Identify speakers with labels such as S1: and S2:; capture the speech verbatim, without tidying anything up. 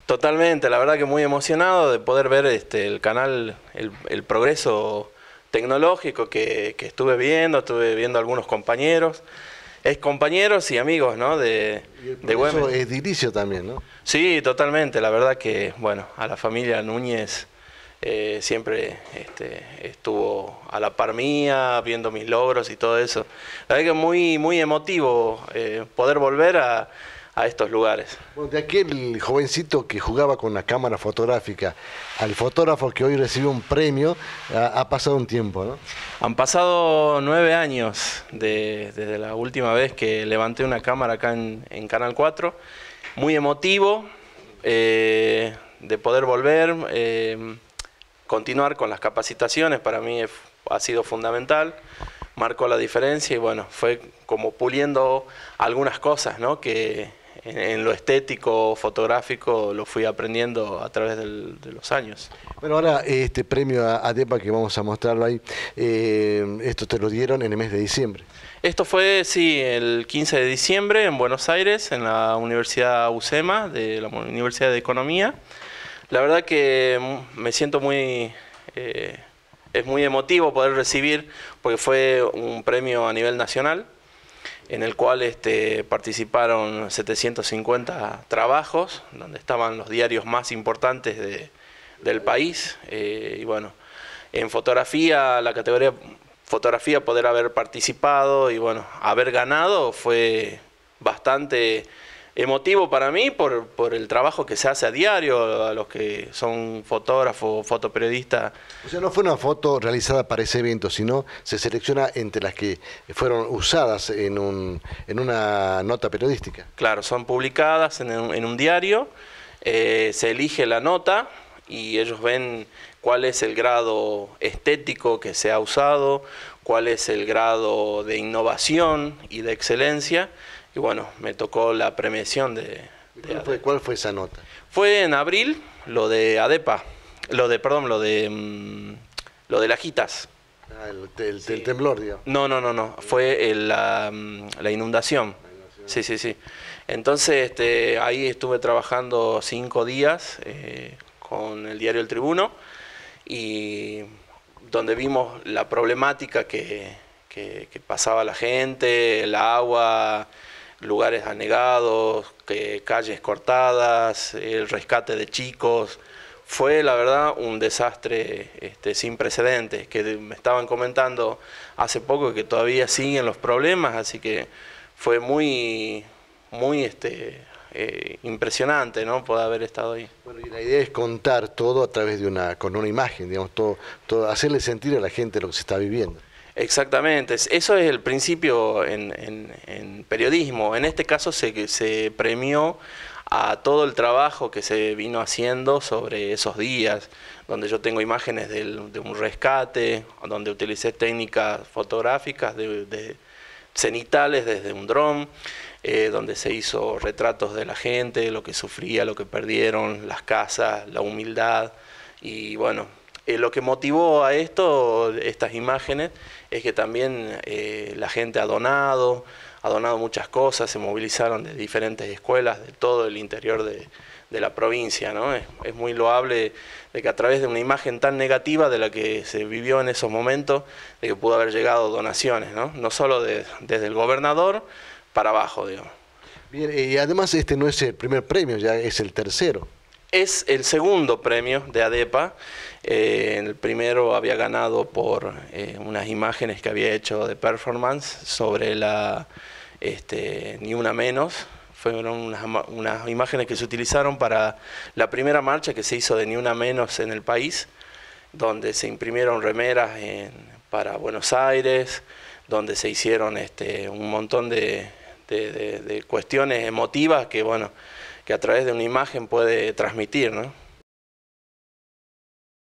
S1: Totalmente, la verdad que muy emocionado de poder ver este, el canal, el, el progreso tecnológico que, que estuve viendo, estuve viendo algunos compañeros, ex compañeros y amigos, ¿no? De,
S2: Y el
S1: de
S2: progreso
S1: Güemes.
S2: edilicio también, ¿no?
S1: Sí, totalmente, la verdad que, bueno, a la familia Núñez eh, siempre este, estuvo a la par mía, viendo mis logros y todo eso. La verdad que muy, muy emotivo eh, poder volver a, a estos lugares.
S2: Bueno, de aquel jovencito que jugaba con la cámara fotográfica al fotógrafo que hoy recibe un premio, ha, ha pasado un tiempo, ¿no?
S1: Han pasado nueve años de- desde la última vez que levanté una cámara acá en, en Canal cuatro. Muy emotivo eh, de poder volver, eh, continuar con las capacitaciones, para mí es- ha sido fundamental, marcó la diferencia y bueno, fue como puliendo algunas cosas, ¿no? Que en, en lo estético, fotográfico, lo fui aprendiendo a través del- de los años.
S2: Bueno, ahora este premio a ADEPA que vamos a mostrarlo ahí, eh, esto te lo dieron en el mes de diciembre.
S1: Esto fue, sí, el quince de diciembre en Buenos Aires, en la Universidad UCEMA, de la Universidad de Economía. La verdad que mm, me siento muy, eh, es muy emotivo poder recibir, porque fue un premio a nivel nacional, en el cual este, participaron setecientos cincuenta trabajos, donde estaban los diarios más importantes de, del país. Eh, y bueno, en fotografía, la categoría fotografía, poder haber participado y bueno, haber ganado fue bastante emotivo para mí por, por el trabajo que se hace a diario, a los que son fotógrafos, fotoperiodistas.
S2: O sea, no fue una foto realizada para ese evento, sino se selecciona entre las que fueron usadas en, un, en una nota periodística.
S1: Claro, son publicadas en un, en un diario, eh, se elige la nota y ellos ven cuál es el grado estético que se ha usado, cuál es el grado de innovación y de excelencia. Y bueno, me tocó la premiación de... de
S2: ¿Cuál fue, cuál fue esa nota?
S1: Fue en abril, lo de ADEPA, lo de, perdón, lo de, mmm, lo de Lajitas.
S2: Ah, el, el-
S1: Sí.
S2: el temblor, digamos.
S1: No, no, no, no, fue el, la, mm, la inundación. Sí, sí, sí. Entonces, este, ahí estuve trabajando cinco días eh, con el diario El Tribuno y donde vimos la problemática que, que, que pasaba la gente, el agua, lugares anegados, que, calles cortadas, el rescate de chicos. Fue, la verdad, un desastre este, sin precedentes, que me estaban comentando hace poco que todavía siguen los problemas, así que fue muy, muy este, eh, impresionante, ¿no? Poder haber estado ahí.
S2: Bueno, y la idea es contar todo a través de una, con una imagen, digamos, todo, todo, hacerle sentir a la gente lo que se está viviendo.
S1: Exactamente, eso es el principio en, en, en periodismo. En este caso se, se premió a todo el trabajo que se vino haciendo sobre esos días, donde yo tengo imágenes del, de un rescate, donde utilicé técnicas fotográficas de, de cenitales desde un dron, eh, donde se hizo retratos de la gente, lo que sufría, lo que perdieron, las casas, la humildad y bueno. Eh, lo que motivó a esto, estas imágenes, es que también eh, la gente ha donado, ha donado muchas cosas, se movilizaron de diferentes escuelas de todo el interior de, de la provincia, ¿no? Es, es muy loable de que a través de una imagen tan negativa de la que se vivió en esos momentos, de que pudo haber llegado donaciones, ¿no? No solo de, desde el gobernador para abajo, digamos.
S2: Bien, eh, y además este no es el primer premio, ya es el tercero.
S1: Es el segundo premio de ADEPA. Eh, el primero había ganado por eh, unas imágenes que había hecho de performance sobre la este, Ni Una Menos. Fueron unas, unas imágenes que se utilizaron para la primera marcha que se hizo de Ni Una Menos en el país, donde se imprimieron remeras en, para Buenos Aires, donde se hicieron este, un montón de, de, de, de cuestiones emotivas que, bueno, que a través de una imagen puede transmitir, ¿no?